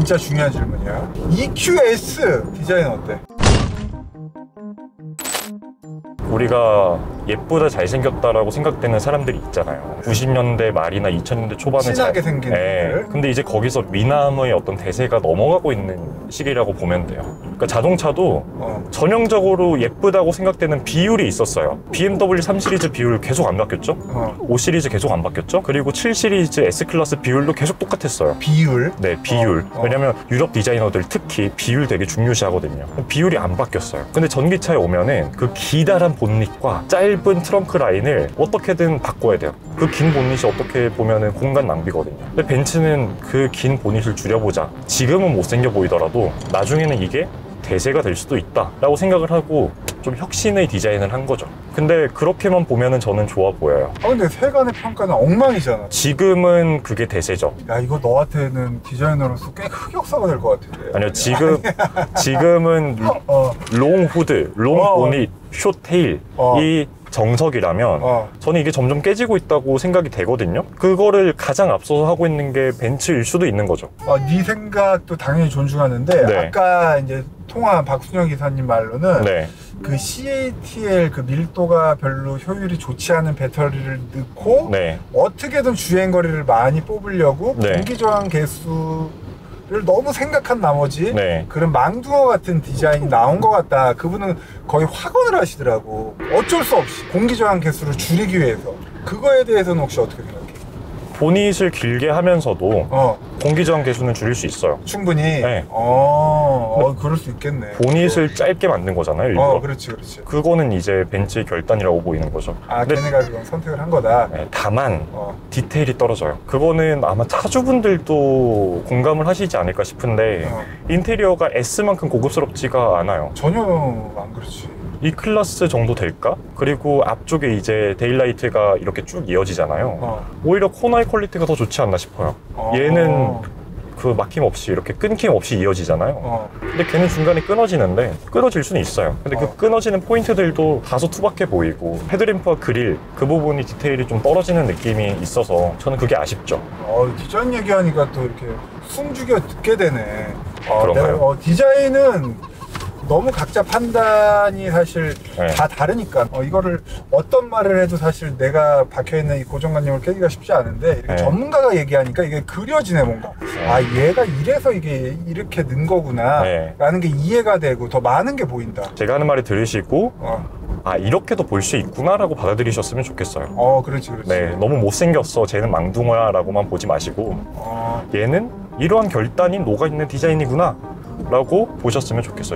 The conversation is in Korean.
진짜 중요한 질문이야. EQS 디자인 어때? 우리가 예쁘다 잘생겼다라고 생각되는 사람들이 있잖아요. 90년대 말이나 2000년대 초반에 진하게 생긴 애들. 근데 이제 거기서 미남의 어떤 대세가 넘어가고 있는 시기라고 보면 돼요. 그러니까 자동차도 전형적으로 예쁘다고 생각되는 비율이 있었어요. BMW 3 시리즈 비율 계속 안 바뀌었죠? 5 시리즈 계속 안 바뀌었죠? 그리고 7 시리즈 S클래스 비율도 계속 똑같았어요. 비율? 네, 비율. 왜냐면 유럽 디자이너들 특히 비율 되게 중요시 하거든요. 비율이 안 바뀌었어요. 근데 전기차에 오면은 그 기다란 본닛과 짧은 트렁크 라인을 어떻게든 바꿔야 돼요. 그 긴 본닛이 어떻게 보면은 공간 낭비거든요. 근데 벤츠는 그 긴 본닛을 줄여보자. 지금은 못생겨 보이더라도 나중에는 이게 대세가 될 수도 있다 라고 생각을 하고 좀 혁신의 디자인을 한 거죠. 근데 그렇게만 보면은 저는 좋아 보여요. 근데 세간의 평가는 엉망이잖아. 지금은 그게 대세죠. 야, 이거 너한테는 디자이너로서 꽤 흑역사가 될 것 같은데. 아니요, 지금은 롱 후드, 롱 보닛, 숏 테일 이 정석이라면 저는 이게 점점 깨지고 있다고 생각이 되거든요. 그거를 가장 앞서서 하고 있는 게 벤츠일 수도 있는 거죠. 네 생각도 당연히 존중하는데 네. 아까 이제 통화한 박순영 기사님 말로는 네. 그 CATL 그 밀도가 별로 효율이 좋지 않은 배터리를 넣고 네. 어떻게든 주행거리를 많이 뽑으려고 네. 공기저항 개수를 너무 생각한 나머지 네. 그런 망둥어 같은 디자인이 나온 것 같다. 그분은 거의 확언을 하시더라고. 어쩔 수 없이 공기저항 개수를 줄이기 위해서. 그거에 대해서는 혹시 어떻게 생각해? 보닛을 길게 하면서도 공기저항 개수는 줄일 수 있어요. 충분히? 네. 그럴 수 있겠네. 보닛을 짧게 만든 거잖아요, 일부러. 그렇지. 그거는 이제 벤츠의 결단이라고 보이는 거죠. 근데 걔네가 그건 선택을 한 거다. 네, 다만 디테일이 떨어져요. 그거는 아마 차주분들도 공감을 하시지 않을까 싶은데 인테리어가 S만큼 고급스럽지가 않아요. 전혀 안 그렇지. E 클래스 정도 될까? 그리고 앞쪽에 이제 데일라이트가 이렇게 쭉 이어지잖아요. 오히려 코너의 퀄리티가 더 좋지 않나 싶어요. 얘는 그 막힘 없이 이렇게 끊김 없이 이어지잖아요. 근데 걔는 중간에 끊어지는데 끊어질 수는 있어요. 근데 그 끊어지는 포인트들도 다소 투박해 보이고 헤드램프와 그릴 그 부분이 디테일이 좀 떨어지는 느낌이 있어서 저는 그게 아쉽죠. 디자인 얘기하니까 또 이렇게 숨죽여 듣게 되네. 그런가요? 디자인은 너무 각자 판단이 사실 네. 다 다르니까 이거를 어떤 말을 해도 사실 내가 박혀있는 이 고정관념을 깨기가 쉽지 않은데 이렇게 네. 전문가가 얘기하니까 이게 그려지네 뭔가. 얘가 이래서 이게 이렇게 는 거구나 네. 라는 게 이해가 되고 더 많은 게 보인다. 제가 하는 말을 들으시고 이렇게도 볼 수 있구나 라고 받아들이셨으면 좋겠어요. 그렇지. 네, 너무 못생겼어 쟤는 망둥어야 라고만 보지 마시고 얘는 이러한 결단이 녹아있는 디자인이구나 라고 보셨으면 좋겠어요.